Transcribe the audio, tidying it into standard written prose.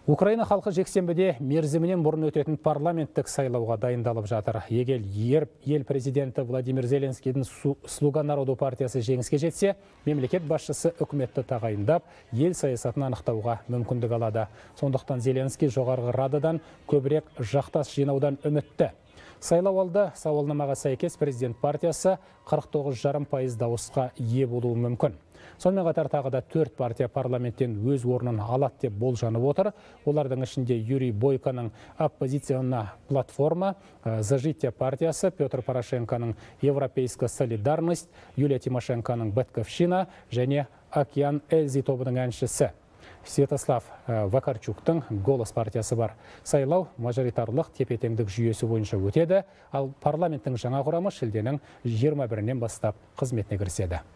Украина халқы жексенбіде мерзімінен бұрын өтетін парламенттік сайлауға дайындалып жатыр. Егер ел президенті Владимир Зеленскийдің Слуга народу партиясы жеңіске жетсе, мемлекет басшысы үкіметті тағайындап, ел саясатын анықтауға мүмкіндік алады. Сондықтан Зеленский жоғарғы Рададан көбірек жақтас жинаудан үмітті. Сайлау алды сауалнамаға сәйкес президент партиясы 49,5% дауысқа ие болуы мүмкін. Сонымен қатар тағы да 4 партия парламенттен өз орнын алады деп болжанып отыр. Олардың ішінде Юрий Бойконың оппозиционна платформа, Зажитие партиясы, Петр Порошенконың Европейская солидарность, Юлия Тимошенконың Батьковщина және Океан Эльзи тобының әншісі Святослав Вакарчуктың Голос партиясы бар. Сайлау мажоритарлық тепе-теңдік жүйесі бойынша өтеді, ал парламенттің жаңа құрамы шілденің 21-нен бастап қызметіне кіріседі.